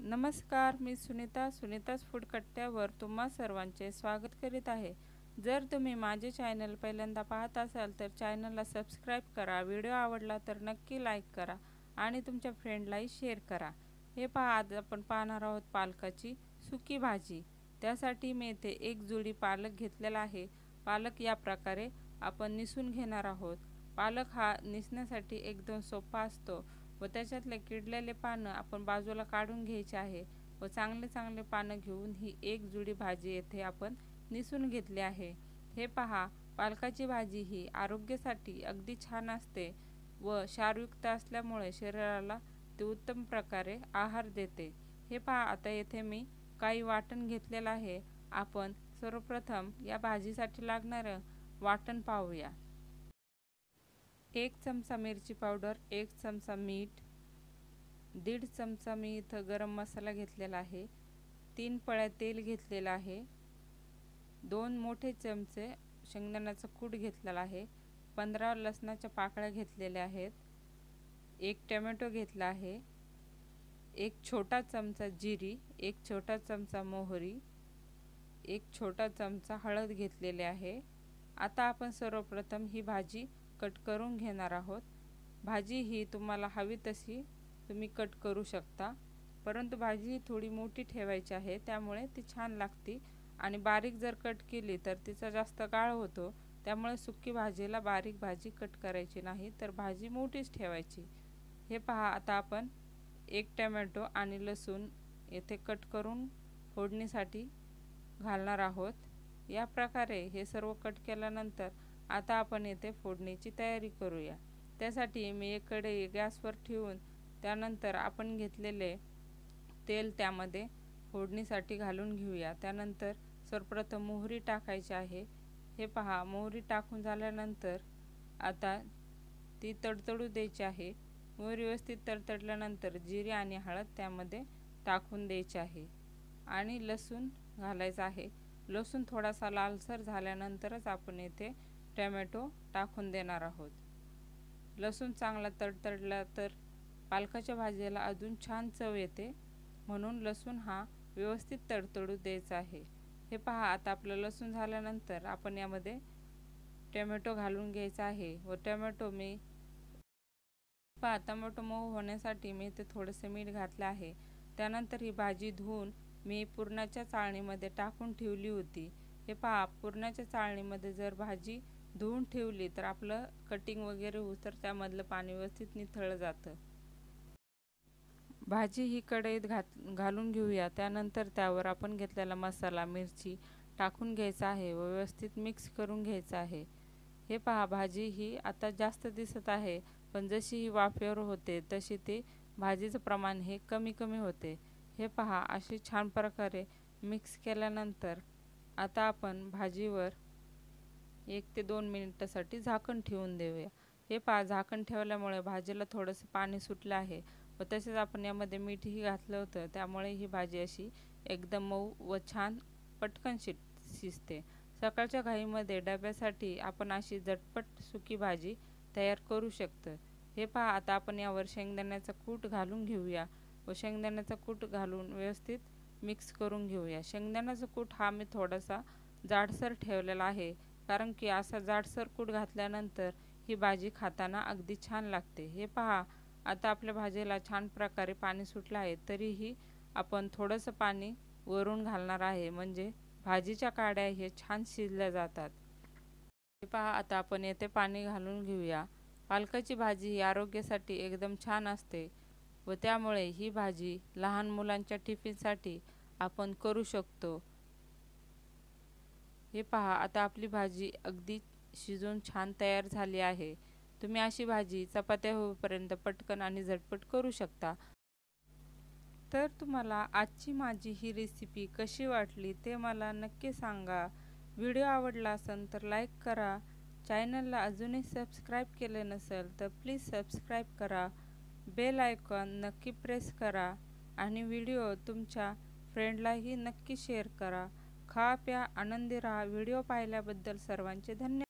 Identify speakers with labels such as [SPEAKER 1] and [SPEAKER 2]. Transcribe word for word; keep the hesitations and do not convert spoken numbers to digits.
[SPEAKER 1] नमस्कार, मी सुनीता सुनीताज फूड कट्ट्यावर तुम्हा सर्वांचे स्वागत करीत आहे। जर तुम्ही माझे चॅनल पहिल्यांदा पाहत असाल तर चॅनलला सबस्क्राईब करा, व्हिडिओ आवडला तर नक्की लाईक करा आणि तुमच्या फ्रेंडलाही शेअर करा। हे पहा, आज आपण पाहणार आहोत पालकाची सुकी भाजी। त्यासाठी मी इथे एक जुडी पालक घेतलेला आहे। पालक या प्रकारे आपण निसून घेणार आहोत। पालक हा निसण्यासाठी एकदम सोपा असतो व त्याच्यातले किडलेले पानं आपण बाजूला काढून घ्यायचे आहे व चांगले चांगले पानं घेऊन ही एक जुडी भाजी येथे आपण निसून घेतली आहे। हे पहा, पालकाची भाजी ही आरोग्यासाठी अगदी छान असते व क्षारयुक्त असल्यामुळे शरीराला ते उत्तम प्रकारे आहार देते। हे पहा, आता येथे मी काही वाटण घेतलेलं आहे। आपण सर्वप्रथम या भाजीसाठी लागणारे वाटण पाहूया। एक चमचा मिरची पावडर, एक चमचा मीठ, दीड चमचा मी इथं गरम मसाला घेतलेला आहे, तीन पळ्या तेल घेतलेला आहे, दोन मोठे चमचे शेंगदाण्याचा कूट घेतलेला आहे, पंधरा लसणाच्या पाकळ्या घेतलेल्या आहेत, एक टोमॅटो घेतला आहे, एक छोटा चमचा जिरी, एक छोटा चमचा मोहरी, एक छोटा चमचा हळद घेतलेले आहे। आता आपण सर्वप्रथम ही भाजी कट करून घेणार आहोत। भाजी ही तुम्हाला हवी तशी तुम्ही कट करू शकता, परंतु भाजी थोडी मोठी ठेवायची आहे, त्यामुळे ती छान लागते। आणि बारीक जर कट केली तर तिचा जास्त गाळ होतो, त्यामुळे सुकी भाजीला बारीक भाजी कट करायची नाही, तर भाजी मोठीच ठेवायची। हे पहा, आता आपण एक टोमॅटो आणि लसूण येथे कट करून फोडणीसाठी घालणार आहोत। या प्रकारे हे सर्व कट केल्यानंतर आता आपण येथे फोडणीची तयारी करूया। त्यासाठी मी एक कढई गॅसवर ठेवून त्यानंतर आपण घेतलेले तेल त्यामध्ये फोडणीसाठी घालून घेऊया। त्यानंतर सर्वप्रथम मोहरी टाकायची आहे। हे पहा, मोहरी टाकून झाल्यानंतर आता ती तडतडू द्यायची आहे। मोहरी व्यवस्थित तडतडल्यानंतर जिरे आणि हळद त्यामध्ये टाकून द्यायची आहे आणि लसूण घालायचा आहे। लसूण थोडासा लालसर झाल्यानंतरच आपण येथे टोमॅटो टाकून देणार आहोत। लसूण चांगला तडतडला तर पालकाच्या भाजीला अजून छान चव येते, म्हणून लसूण हा व्यवस्थित तडतडू द्यायचा आहे। हे पहा, आता आपलं लसूण झाल्यानंतर आपण यामध्ये टोमॅटो घालून घ्यायचा आहे व टोमॅटो मी पहा टोमॅटो मऊ होण्यासाठी मी इथे थोडेसे मीठ घातले आहे। त्यानंतर ही भाजी धुवून मी पुरणाच्या चाळणीमध्ये टाकून ठेवली होती। हे पहा, पुरणाच्या चाळणीमध्ये जर भाजी धुवून ठेवली तर आपलं कटिंग वगैरे होतं तर त्यामधलं पाणी व्यवस्थित निथळलं जातं। भाजी ही कढईत घात घालून घेऊया। त्यानंतर त्यावर आपण घेतलेला मसाला, मिरची टाकून घ्यायचा आहे व व्यवस्थित मिक्स करून घ्यायचा आहे। हे पहा, भाजी ही आता जास्त दिसत आहे, पण जशी ही वाफेवर होते तशी ती भाजीचं प्रमाण हे कमी कमी होते। हे पहा, अशी छान प्रकारे मिक्स केल्यानंतर आता आपण भाजीवर एक ते दोन मिनिटासाठी झाकण ठेवून देऊया। हे पहा, झाकण ठेवल्यामुळे भाजीला थोडंसं पाणी सुटलं आहे व तसेच आपण यामध्ये मीठही घातलं होतं, त्यामुळे ही भाजी अशी एकदम मऊ व छान पटकन शिज शिजते। सकाळच्या घाईमध्ये डब्यासाठी आपण अशी झटपट सुकी भाजी तयार करू शकतो। हे पहा, आता आपण यावर शेंगदाण्याचा कूट घालून घेऊया व शेंगदाण्याचा कूट घालून व्यवस्थित मिक्स करून घेऊया। शेंगदाण्याचा कूट हा मी थोडासा जाडसर ठेवलेला आहे, कारण की असा जाडसर कूट घातल्यानंतर ही भाजी खाताना अगदी छान लागते। हे पहा, आता आपल्या भाजीला छान प्रकारे पाणी सुटलं आहे, तरीही आपण थोडंसं पाणी वरून घालणार आहे, म्हणजे भाजीच्या काड्या हे छान शिजल्या जातात। हे पहा, आता आपण येथे पाणी घालून घेऊया। पालकाची भाजी ही आरोग्यासाठी एकदम छान असते व त्यामुळे ही भाजी लहान मुलांच्या टिफिनसाठी आपण करू शकतो। हे पहा, आता आपली भाजी अगदी शिजून छान तयार झाली आहे। तुम्ही अशी भाजी चपात्या होईपर्यंत पटकन आणि झटपट करू शकता। तर तुम्हाला आजची माझी ही रेसिपी कशी वाटली ते मला नक्की सांगा। व्हिडिओ आवडला असेल तर लाईक करा, चॅनलला अजूनही सबस्क्राईब केले नसेल तर प्लीज सबस्क्राईब करा, बेल आयकॉन नक्की प्रेस करा आणि व्हिडिओ तुमच्या फ्रेंडलाही नक्की शेअर करा। खा प्या आनंदी राहा। व्हिडिओ पाहिल्याबद्दल सर्वांचे धन्यवाद।